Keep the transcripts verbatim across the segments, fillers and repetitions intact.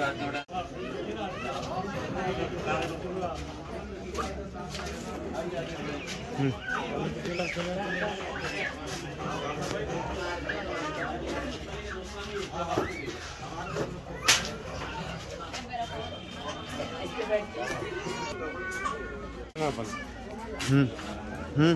हम्म हम्म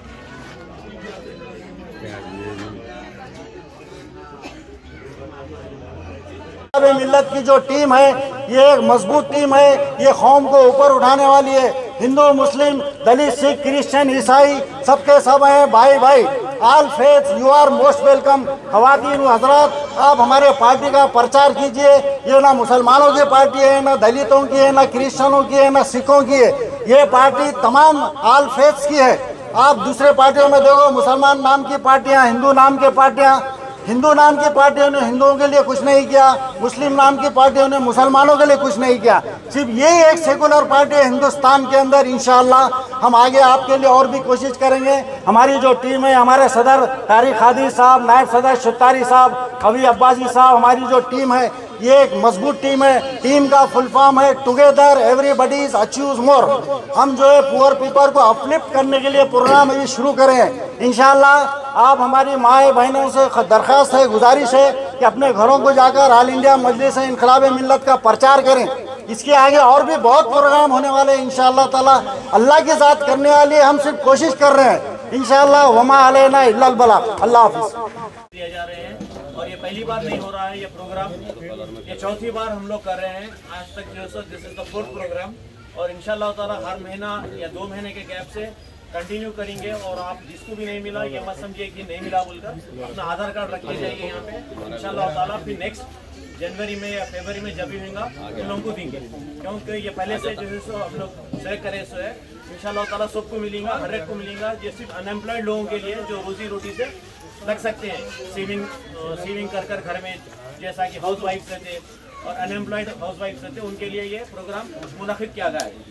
मिल्लत की जो टीम है ये एक मजबूत टीम है। ये कौम को ऊपर उठाने वाली है। Hindu, Muslim, Dalit, Sikh, Christian, ईसाई सबके सब हैं भाई भाई। All faith you are most welcome. खवातीन हजरात, आप हमारे पार्टी का प्रचार कीजिए। ये ना मुसलमानों की पार्टी है, ना दलितों की है, ना क्रिश्चियनों की है, ना सिखों की है। ये पार्टी तमाम ऑल फेथ्स की है। आप दूसरे पार्टियों में देखो, मुसलमान नाम की पार्टियां, हिंदू नाम की पार्टियां। हिंदू नाम की पार्टियों ने हिंदुओं के लिए कुछ नहीं किया, मुस्लिम नाम की पार्टियों ने मुसलमानों के लिए कुछ नहीं किया। सिर्फ यही एक सेकुलर पार्टी है हिंदुस्तान के अंदर। इंशाअल्लाह हम आगे आपके लिए और भी कोशिश करेंगे। हमारी जो टीम है, हमारे सदर तारिक कादरी साहब, नायब सदर शुतारी साहब, कवी अब्बासी साहब, हमारी जो टीम है ये एक मजबूत टीम है। टीम का फुल फॉर्म है together everybody is achieves more. हम जो है पुअर पीपल को अपलिफ्ट करने के लिए प्रोग्राम अभी शुरू करें। इंशाअल्लाह आप हमारी माए बहनों से दरख्वास्त है, गुजारिश है कि अपने घरों को जाकर ऑल इंडिया मजलिस इनकलाब मिल्लत का प्रचार करें। इसके आगे और भी बहुत प्रोग्राम होने वाले हैं इंशाअल्लाह ताला। अल्लाह की ज़ात करने वाली है, हम सिर्फ कोशिश कर रहे हैं इंशाअल्लाह। वमा अलैना इल्लल बलाग। अल्लाह हाफिज़। दिया जा रहे हैं और ये पहली बार नहीं हो रहा है ये प्रोग्राम, ये चौथी बार हम लोग कर रहे हैं आज तक जो so this is the fourth programme. और इंशाल्लाह ताला हर महीना या दो महीने के गैप से कंटिन्यू करेंगे। और आप जिसको भी नहीं मिला ये मत समझिए कि नहीं मिला बोलकर, अपना आधार कार्ड रख के जाइए यहाँ पे। इंशाल्लाह ताला फिर नेक्स्ट जनवरी में या फरवरी में जब भी होगा उन लोगों को देंगे, क्योंकि ये पहले से जो है सो हम लोग सेलेक्ट करे सो है। इंशाल्लाह ताला सबको मिलेगा, हर एक को मिलेगा। ये सिर्फ अनएम्प्लॉयड लोगों के लिए जो रोजी रोटी से लग सकते हैं, सेविंग सेविंग कर कर घर में, जैसा कि हाउस वाइफ रहते और अनएम्प्लॉयड हाउस वाइफ रहते, उनके लिए ये प्रोग्राम मुनक़िद किया गया है।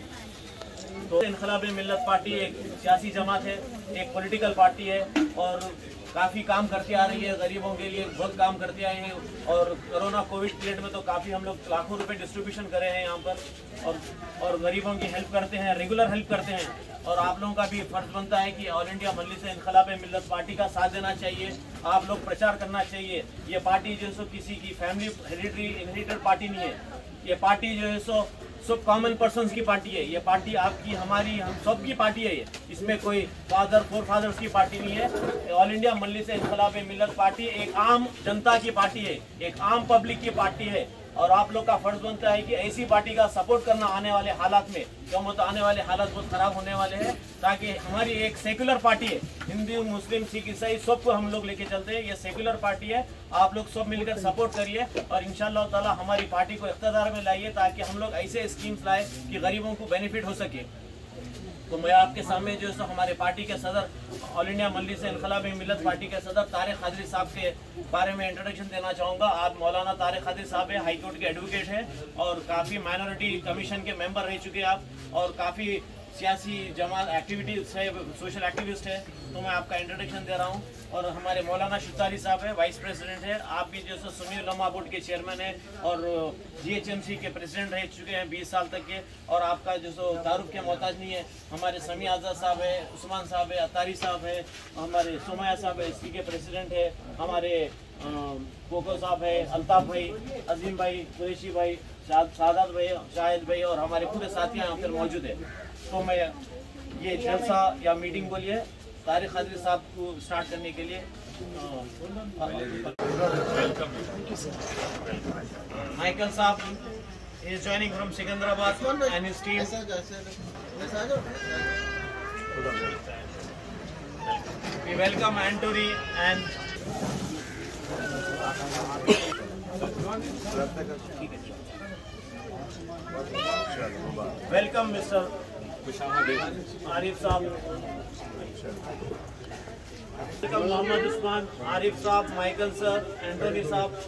तो इनकलाब मिल्लत पार्टी एक सियासी जमात है, एक पॉलिटिकल पार्टी है और काफ़ी काम करती आ रही है। गरीबों के लिए बहुत काम करते आए हैं। और कोरोना कोविड पीरियड में तो काफ़ी हम लोग लाखों रुपए डिस्ट्रीब्यूशन करे हैं यहाँ पर, और और गरीबों की हेल्प करते हैं, रेगुलर हेल्प करते हैं। और आप लोगों का भी फर्ज बनता है कि ऑल इंडिया मजलिस इनकलाब मिल्लत पार्टी का साथ देना चाहिए। आप लोग प्रचार करना चाहिए। ये पार्टी जो है सो किसी की फैमिली हेरिडिटरी इनहेरिटेड पार्टी नहीं है। ये पार्टी जो है सो सब कॉमन पर्सन्स की पार्टी है। ये पार्टी आपकी, हमारी, हम सब की पार्टी है। ये इसमें कोई फादर फोर फादर्स की पार्टी नहीं है। ऑल इंडिया मजलिस इनकलाब मिल्लत पार्टी एक आम जनता की पार्टी है, एक आम पब्लिक की पार्टी है। और आप लोग का फर्ज बनता है कि ऐसी पार्टी का सपोर्ट करना आने वाले हालात में, क्यों तो आने वाले हालात बहुत खराब होने वाले हैं, ताकि हमारी एक सेकुलर पार्टी है। हिंदू, मुस्लिम, सिख, ईसाई सबको हम लोग लेके चलते हैं। ये सेकुलर पार्टी है। आप लोग सब मिलकर सपोर्ट करिए और इंशाअल्लाह ताला हमारी पार्टी को इख्तियार में लाइए, ताकि हम लोग ऐसे स्कीम्स लाए कि गरीबों को बेनिफिट हो सके। तो मैं आपके सामने जो है हमारे पार्टी के सदर, ऑल इंडिया मजलिस इनकलाब मिल्लत पार्टी के सदर तारिक कादरी साहब के बारे में इंट्रोडक्शन देना चाहूँगा। आप मौलाना तारिक कादरी साहब है, हाई कोर्ट के एडवोकेट हैं और काफ़ी माइनॉरिटी कमीशन के मेंबर रह चुके हैं आप, और काफ़ी सियासी जमात एक्टिविटीज है, सोशल एक्टिविस्ट है। तो मैं आपका इंट्रोडक्शन दे रहा हूँ। और हमारे मौलाना शुतारी साहब है, वाइस प्रेसिडेंट है। आप भी जो सो सुन्नी उलमा बोर्ड के चेयरमैन है और जीएचएमसी के प्रेसिडेंट रह चुके हैं बीस साल तक के, और आपका जो सो तारुफ के मोहताज नहीं है। हमारे समी आज़ाद साहब है, उस्मान साहब है, अतारी साहब है, हमारे सुमैया साहब है, इसकी के प्रेसिडेंट है, हमारे कोको साहब है, अल्ताफ़ भाई, अजीम भाई, कुरैशी भाई, सादात भाई, शाहिद भाई और हमारे पूरे साथी यहाँ पर मौजूद है। तो मैं ये जलसा या मीटिंग बोलिए तारिक कादरी साहब को स्टार्ट करने के लिए माइकल साहब is joining from Secunderabad and his team. We welcome Antori and welcome Mister Arif Saab. Welcome Mohammad Usman, Arif Saab, Michael sir, Anthony Saab.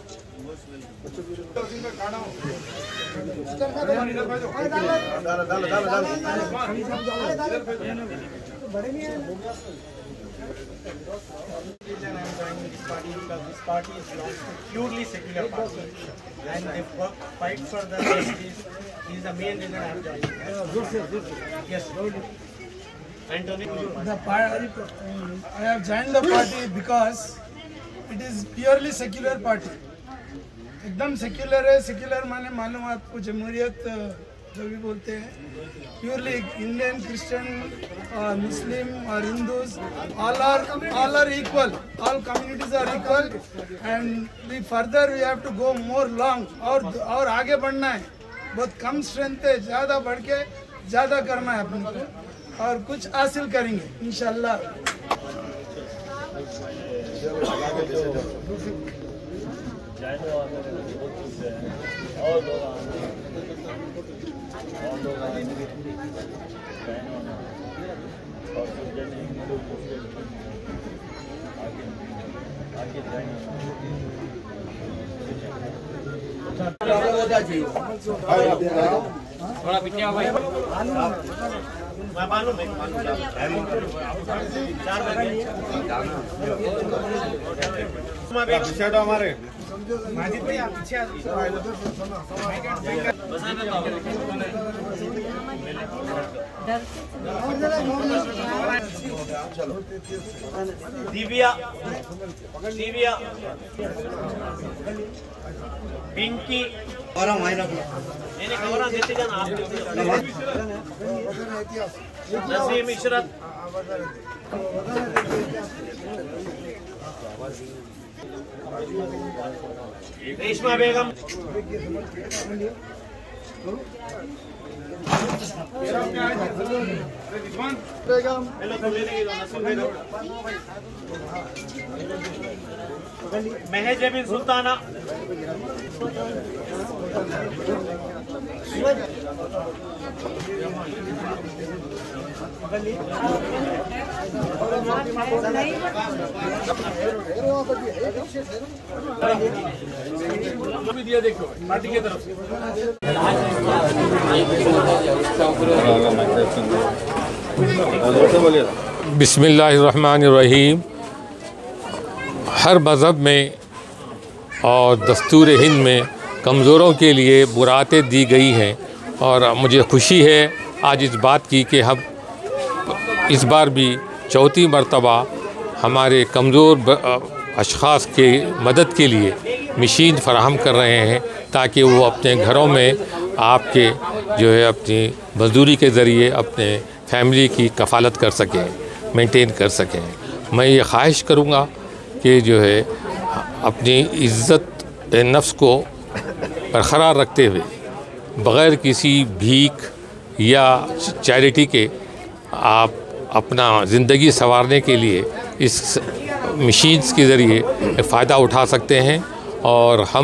reason I am joining this party because this party is belongs to purely secular party and they work, fight for the justice. This is the main reason I am joining. Yes. Anthony. The party, I have joined the party because it is purely secular party. एकदम secular है. Secular माने मालूम आपको जमहूरियत जो भी बोलते हैं. प्योरली इंडियन, क्रिश्चियन और मुस्लिम और Hindus all are all are equal. All communities are equal and we further we have to go more long और और आगे बढ़ना है. बहुत कम स्ट्रेंथ है, ज़्यादा बढ़ के ज़्यादा करना है अपने को और कुछ हासिल करेंगे इंशाल्लाह. थोड़ा पीछे आओ भाई. मैं मालूम है, मालूम चार बजे हमारे माजिद भाई आप पीछे दिव्या दिव्या पिंकी मैंने कवरा देते जाना आप नसीम इशरत रेशमा बेगम महज बिन सुल्ताना दिया देखो पार्टी की तरफ से. बिस्मिल्लाहिर्रहमानिर्रहीम. हर मज़हब में और दस्तूर हिंद में कमज़ोरों के लिए बुरातें दी गई हैं और मुझे खुशी है आज इस बात की कि हम इस बार भी चौथी मरतबा हमारे कमज़ोर अशख़ास के मदद के लिए मशीन फ़राहम कर रहे हैं ताकि वो अपने घरों में आपके जो है अपनी मजदूरी के ज़रिए अपने फैमिली की कफ़ालत कर सकें, मेंटेन कर सकें. मैं ये ख्वाहिश करूँगा कि जो है अपनी इज़्ज़त नफ्स को बरकरार रखते हुए बग़ैर किसी भीख या चैरिटी के आप अपना ज़िंदगी संवारने के लिए इस मशीन्स के ज़रिए फ़ायदा उठा सकते हैं. और हम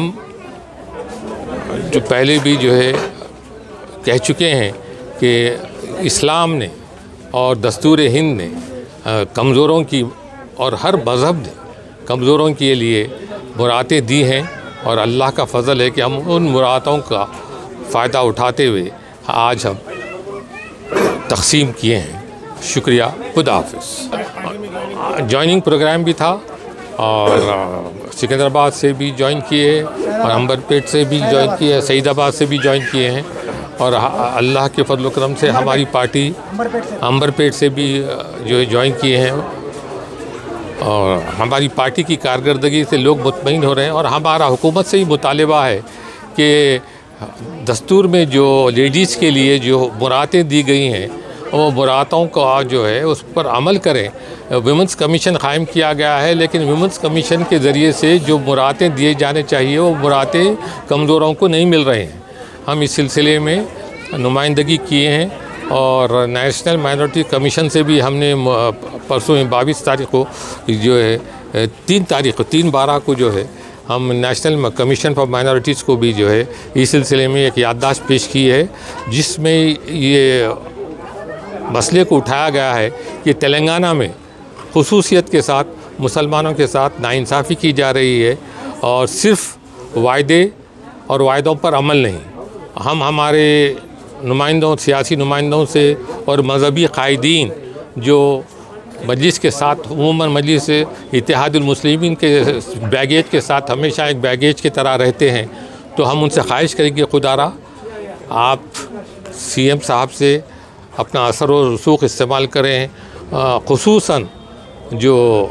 जो पहले भी जो है कह चुके हैं कि इस्लाम ने और दस्तूर हिंद ने कमज़ोरों की और हर मज़हब ने कमज़ोरों के लिए मुरातें दी हैं और अल्लाह का फ़ज़ल है कि हम उन मुरातों का फ़ायदा उठाते हुए आज हम तक़सीम किए हैं. शुक्रिया. खुदा हाफ़िज़. जॉइनिंग प्रोग्राम भी था और सिकंदराबाद से भी ज्वाइन किए और अंबरपेट से भी ज्वाइन किए, सईदाबाद से भी ज्वाइन किए हैं और अल्लाह के फजल करम से हमारी पार्टी अंबरपेट से भी जो है ज्वाइन किए हैं और हमारी पार्टी की कारकर्दगी से लोग मुतमईन हो रहे हैं. और हमारा हुकूमत से ही मुतालबा है कि दस्तूर में जो लेडीज़ के लिए जो मुरातें दी गई हैं वो मुरातों का जो है उस पर अमल करें. वुमेंस कमीशन कायम किया गया है लेकिन वुमेंस कमीशन के ज़रिए से जो मुरातें दिए जाने चाहिए वो मुरातें कमज़ोरों को नहीं मिल रहे हैं. हम इस सिलसिले में नुमाइंदगी किए हैं और नेशनल माइनॉरिटी कमीशन से भी हमने परसों बाईस तारीख को जो है तीन तारीख को तीन बारह को जो है हम नेशनल कमीशन फॉर माइनॉरिटीज़ को भी जो है इस सिलसिले में एक याददाश्त पेश की है जिसमें ये मसले को उठाया गया है कि तेलंगाना में खुसूसियत के साथ मुसलमानों के साथ नाइंसाफ़ी की जा रही है और सिर्फ़ वायदे और वायदों पर अमल नहीं. हम हमारे नुमाइंदों सियासी नुमाइंदों से और मजहबी कायदीन जो मजलिस के साथ, उमूमन मजलिस इत्तेहादुल मुस्लिमीन के बैगेज के साथ हमेशा एक बैगेज की तरह रहते हैं। तो हम उनसे ख्वाहिश करेंगे खुदारा आप सीएम साहब से अपना असर व रसूख इस्तेमाल करें, ख़ुसूसन जो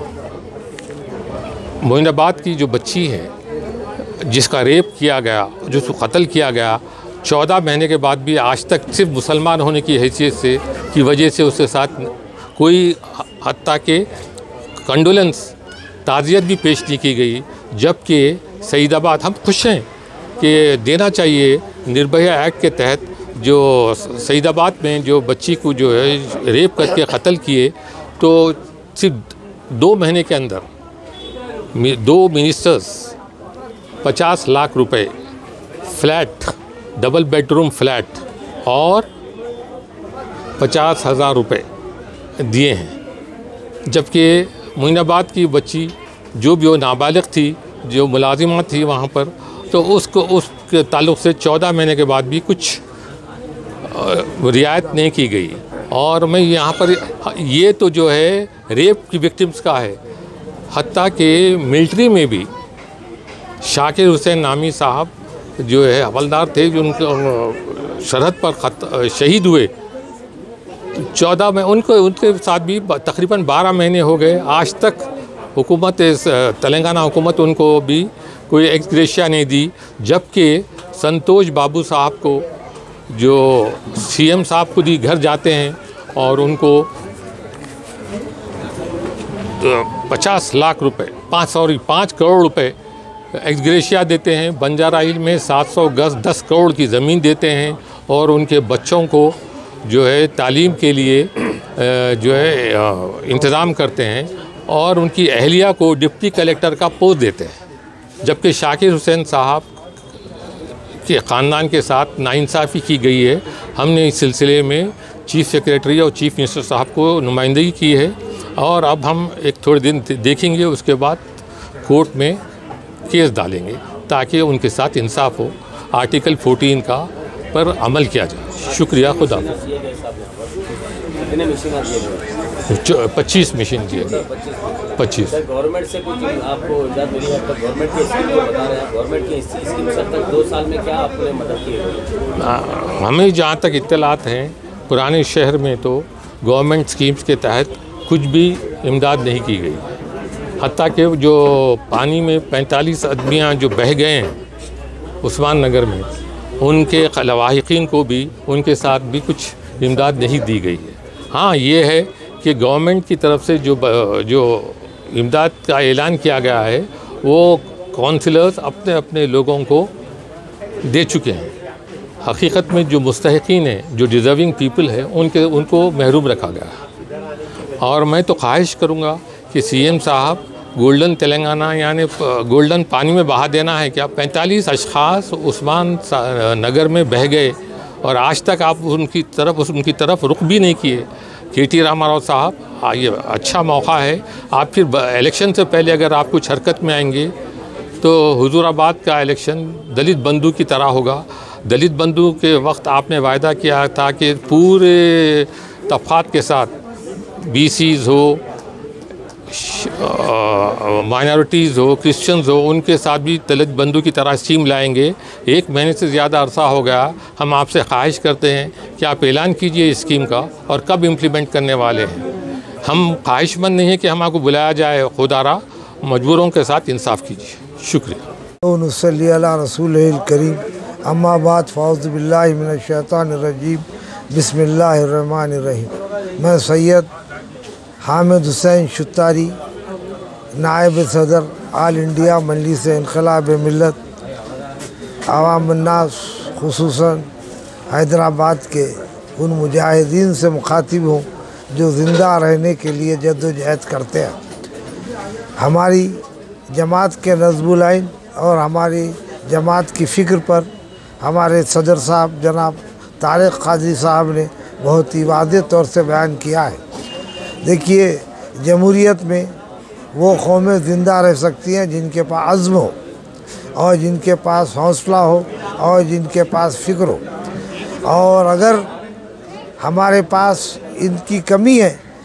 मोइनाबाद की जो बच्ची है जिसका रेप किया गया, जिसको कत्ल किया गया, चौदह महीने के बाद भी आज तक सिर्फ मुसलमान होने की हैसियत से की वजह से उसके साथ कोई हत्ता के कंडोलेंस ताज़ियत भी पेश नहीं की गई। जबकि सईदाबाद, हम खुश हैं कि देना चाहिए निर्भया एक्ट के तहत जो सईदाबाद में जो बच्ची को जो है रेप करके कत्ल किए, तो सिर्फ दो महीने के अंदर दो मिनिस्टर्स पचास लाख रुपए फ्लैट, डबल बेडरूम फ्लैट और पचास हज़ार रुपये दिए हैं। जबकि मोइनाबाद की बच्ची जो भी वो नाबालिग थी, जो मुलाजिमा थी वहाँ पर, तो उसको उसके ताल्लुक़ से चौदह महीने के बाद भी कुछ रियायत नहीं की गई। और मैं यहाँ पर ये तो जो है रेप की विक्टिम्स का है, हत्ता के मिलिट्री में भी शाकिर हुसैन नामी साहब जो है हवलदार थे, जो उनके सरहद पर खत शहीद हुए, चौदह में उनको उनके साथ भी तकरीबन बारह महीने हो गए। आज तक हुकूमत तेलंगाना हुकूमत उनको भी कोई एक्स ग्रेशिया नहीं दी। जबकि संतोष बाबू साहब को जो सीएम साहब खुद ही घर जाते हैं और उनको पचास लाख रुपए पाँच सौ पाँच करोड़ रुपए एक्स ग्रेशिया देते हैं। बंजारा हिल में सात सौ गज दस करोड़ की ज़मीन देते हैं और उनके बच्चों को जो है तालीम के लिए जो है इंतज़ाम करते हैं और उनकी अहलिया को डिप्टी कलेक्टर का पोस्ट देते हैं। जबकि शाकिर हुसैन साहब के ख़ानदान के साथ नाइंसाफ़ी की गई है। हमने इस सिलसिले में चीफ़ सेक्रेटरी और चीफ़ मिनिस्टर साहब को नुमाइंदगी की है और अब हम एक थोड़े दिन देखेंगे, उसके बाद कोर्ट में केस डालेंगे ताकि उनके साथ इंसाफ हो, आर्टिकल चौदह का पर अमल किया जाए। शुक्रिया, खुदा। पच्चीस मशीन दिए गए, पच्चीस। गवर्नमेंट से कुछ आपको इजाज़त मिली है? गवर्नमेंट की स्कीम को बता रहे हैं, गवर्नमेंट की स्कीम से तक दो साल में क्या आपने मदद की? हमें जहाँ तक इत्तलात हैं, पुराने शहर में तो गवर्नमेंट स्कीम्स के तहत कुछ भी इमदाद नहीं की गई। हत्ता के जो पानी में पैंतालीस आदमियाँ जो बह गए हैं उस्मान नगर में, उनके लवाहिकीन को भी उनके साथ भी कुछ इमदाद नहीं दी गई है। हाँ, ये है कि गवर्नमेंट की तरफ से जो जो इमदाद का ऐलान किया गया है वो काउंसिलर्स अपने अपने लोगों को दे चुके हैं। हकीकत में जो मुस्तहिकीन हैं, जो डिज़र्विंग पीपल है, उनके उनको महरूम रखा गया है। और मैं तो ख्वाहिश करूँगा कि सीएम साहब गोल्डन तेलंगाना यानी गोल्डन पानी में बहा देना है क्या? पैंतालीस अशख़ास उस्मान नगर में बह गए और आज तक आप उनकी तरफ उनकी तरफ रुख भी नहीं किए। के टी रामाराव साहब, ये अच्छा मौका है, आप फिर इलेक्शन से पहले अगर आप कुछ हरकत में आएंगे तो हुजूराबाद का इलेक्शन दलित बंधु की तरह होगा। दलित बंधु के वक्त आपने वायदा किया था कि पूरे तबक़ात के साथ बी सीज़ हो, माइनॉरिटीज़ हो, क्रिश्चियंस हो, उनके साथ भी दलित बंधु की तरह स्कीम लाएंगे। एक महीने से ज़्यादा अरसा हो गया। हम आपसे ख्वाहिश करते हैं कि आप ऐलान कीजिए इस स्कीम का और कब इम्प्लीमेंट करने वाले हैं। हम ख्वाहिशमंद नहीं है कि हम आपको बुलाया जाए, खुदारा मजबूरों के साथ इंसाफ कीजिए। शुक्रिया। नसल्ली अला रसूलिल करीम, अम्मा बाद फ़ाउज़ु बिल्लाहि मिनश शैतानिर रजीम, बिस्मिल्लाहिर रहमानिर रहीम। मैं सैयद हामिद हुसैन शुत्तारी, नायब सदर आल इंडिया मजलिस इनक़लाब मिल्लत आवाम अन्नास खुसूसन हैदराबाद के उन मुजाहिदीन से मुखातिब हूँ जो ज़िंदा रहने के लिए जद्दोजहद करते हैं। हमारी जमात के नज़्मुल आइन और हमारी जमात की फ़िक्र पर हमारे सदर साहब जनाब तारिक क़ाज़ी साहब ने बहुत ही वाज़ेह तौर से बयान किया है। देखिए, जमहूरियत में वो कौमें ज़िंदा रह सकती हैं जिनके पास अज़्म हो और जिनके पास हौसला हो और जिनके पास फ़िक्र हो। और अगर हमारे पास इनकी कमी है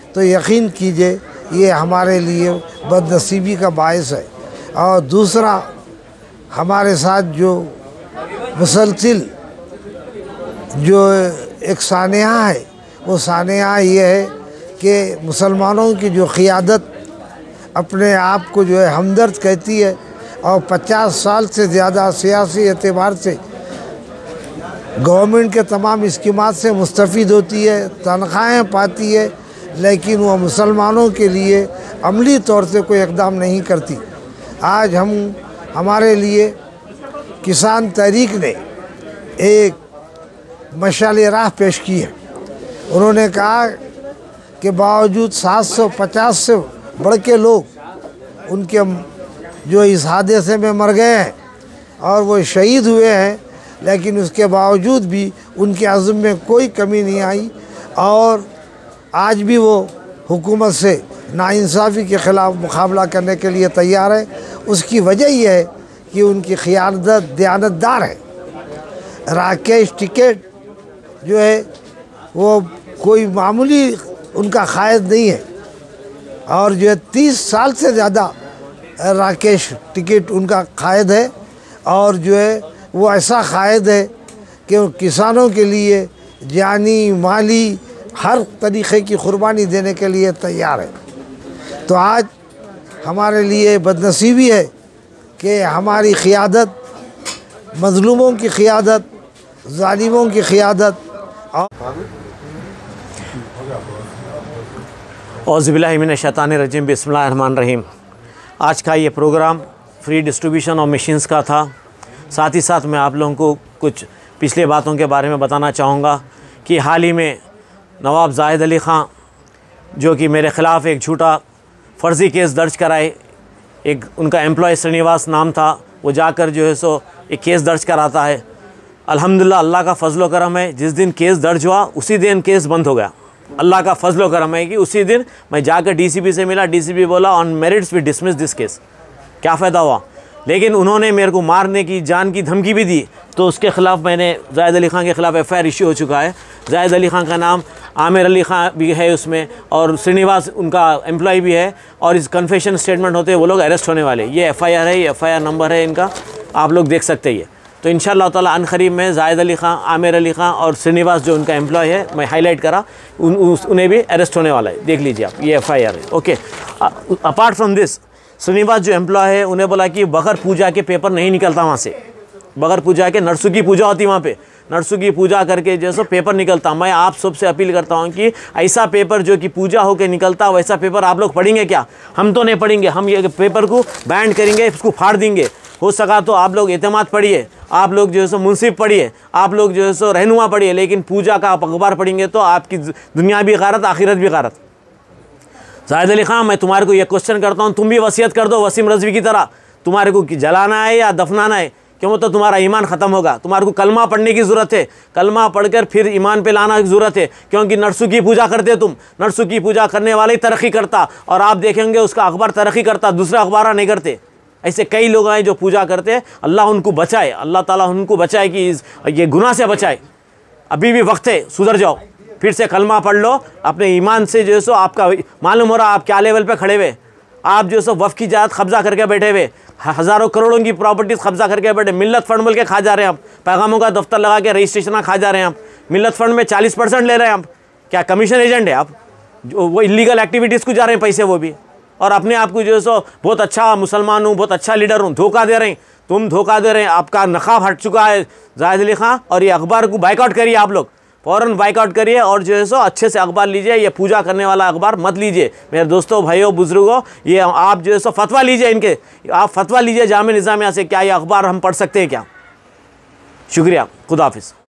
तो यकीन कीजिए ये हमारे लिए बदनसीबी का बायस है। और दूसरा, हमारे साथ जो मुसलसिल जो एक सानिया है, वो सानिया ये है कि मुसलमानों की जो क़ियादत अपने आप को जो है हमदर्द कहती है और पचास साल से ज़्यादा सियासी एतबार से गवर्नमेंट के तमाम स्कीमात से मुस्तफ़ीद होती है, तनख्वाहें पाती है, लेकिन वह मुसलमानों के लिए अमली तौर से कोई इक़दाम नहीं करती। आज हम हमारे लिए किसान तहरीक ने एक मशाल राह पेश की है। उन्होंने कहा कि बावजूद सात सौ पचास से बढ़ के लोग उनके जो इस हादसे में मर गए हैं और वो शहीद हुए हैं, लेकिन उसके बावजूद भी उनके अज़्म में कोई कमी नहीं आई और आज भी वो हुकूमत से नाइंसाफ़ी के ख़िलाफ़ मुकाबला करने के लिए तैयार है। उसकी वजह यह है कि उनकी क़ियादत दयानतदार है। राकेश टिकैत जो है वो कोई मामूली उनका क़ायद नहीं है और जो है तीस साल से ज़्यादा राकेश टिकैत उनका क़ायद है और जो है वो ऐसा क़ायद है कि वो किसानों के लिए जानी माली हर तरीक़े की क़ुरबानी देने के लिए तैयार है। तो आज हमारे लिए बदनसीबी है कि हमारी क़ियादत, मज़लूमों की क़ियादत, ज़ालिमों की क़ियादत औज़ुबिल्लाहिमिनश्शैतानिर्रजीम बिस्मिल्लाहिर्रहमानिर्रहीम। आज का ये programme free distribution of machines का था। साथ ही साथ मैं आप लोगों को कुछ पिछले बातों के बारे में बताना चाहूँगा कि हाल ही में नवाब जाहिद अली ख़ान जो कि मेरे ख़िलाफ़ एक झूठा फ़र्ज़ी केस दर्ज कराए, एक उनका एम्प्लॉय श्रीनिवास नाम था, वो जाकर जो है सो एक केस दर्ज कराता है। अल्हम्दुलिल्लाह अल्लाह का फ़ज़ल व करम है, जिस दिन केस दर्ज हुआ उसी दिन केस बंद हो गया। अल्लाह का फ़ज़ल व करम है कि उसी दिन मैं जाकर डीसीपी से मिला, डीसीपी बोला on merits we dismiss this case. क्या फ़ायदा हुआ? लेकिन उन्होंने मेरे को मारने की, जान की धमकी भी दी, तो उसके ख़िलाफ़ मैंने जाहिद अली ख़ान के ख़िलाफ़ एफ़ आई आर इशू हो चुका है। जाहिद अली ख़ान का नाम आमिर अली ख़ान भी है उसमें और श्रीनिवास उनका एम्प्लॉय भी है और इस कन्फेशन स्टेटमेंट होते वो लोग अरेस्ट होने वाले। ये एफ़ आई आर है, ये एफ़ आई आर नंबर है इनका, आप लोग देख सकते हैं। तो इंशाअल्लाह ताला अनक़रीब में जाहिद अली ख़ान, आमिर अली ख़ान और श्रीनिवास जो उनका एम्प्लॉय है, मैं हाईलाइट करा, उन, उस, उन्हें भी अरेस्ट होने वाला है। देख लीजिए आप, ये एफ़ आई आर है। Okay, apart from this Srinivas जो एम्प्लॉय है उन्हें बोला कि बग़ैर पूजा के पेपर नहीं निकलता वहाँ से, बग़ैर पूजा के नरसू की पूजा होती वहाँ पे, नरसू की पूजा करके जैसे पेपर निकलता। मैं आप सबसे अपील करता हूँ कि ऐसा पेपर जो कि पूजा होकर निकलता वैसा पेपर आप लोग पढ़ेंगे क्या? हम तो नहीं पढ़ेंगे, हम ये पेपर को बैंड करेंगे, इसको फाड़ देंगे। हो सका तो आप लोग एतमाद पढ़िए, आप लोग जो है सो मुंसिफ पढ़िए, आप लोग जो है सो रहनुमा पढ़िए, लेकिन पूजा का आप अखबार पढ़ेंगे तो आपकी दुनिया भी गारत, आखिरत भी गारत। जाहिद अली ख़ान, मैं तुम्हारे को ये क्वेश्चन करता हूँ, तुम भी वसीयत कर दो वसीम रज़वी की तरह, तुम्हारे को जलाना है या दफनाना है, क्यों? तो तुम्हारा ईमान ख़त्म होगा। तुम्हारे को कलमा पढ़ने की ज़रूरत है, कलमा पढ़कर फिर ईमान पे लाना की ज़रूरत है, क्योंकि नरसू की पूजा करते तुम, नरसू की पूजा करने वाले ही तरक्की करता और आप देखेंगे उसका अखबार तरक्की करता, दूसरा अखबार नहीं करते। ऐसे कई लोग हैं जो पूजा करते हैं, अल्लाह उनको बचाए, अल्लाह ताला उनको बचाए कि ये गुनाह से बचाए। अभी भी वक्त है, सुधर जाओ, फिर से कलमा पढ़ लो, अपने ईमान से जो है सो आपका मालूम हो रहा आप क्या लेवल पे खड़े हुए। आप जो है सो वफ़ की जात कब्ज़ा करके बैठे हुए, हज़ारों करोड़ों की प्रॉपर्टीज़ कब्ज़ा करके बैठे, मिल्लत फ़ंड बोल के खा जा रहे हैं आप, पैगामों का दफ्तर लगा के रजिस्ट्रेशन खा जा रहे हैं आप, मिल्लत फ़ंड में चालीस परसेंट ले रहे हैं आप। क्या कमीशन एजेंट है आप? जो वो इलीगल एक्टिविटीज़ को जा रहे हैं पैसे, वो भी, और अपने आप को जो है सो बहुत अच्छा मुसलमान हूँ, बहुत अच्छा लीडर हूँ, धोखा दे रहे हैं। तुम धोखा दे रहे हैं, आपका नकाब हट चुका है जाहिद अली ख़ान। और ये अखबार को बाइकआउट करिए, आप लोग फ़ौरन बाइकआउट करिए और जो है सो अच्छे से अखबार लीजिए, ये पूजा करने वाला अखबार मत लीजिए। मेरे दोस्तों, भाइयों, बुजुर्गों, ये आप जो है सो फतवा लीजिए, इनके आप फतवा लीजिए जामे निज़ामिया से, क्या ये अखबार हम पढ़ सकते हैं क्या? शुक्रिया, खुदा हाफिज़।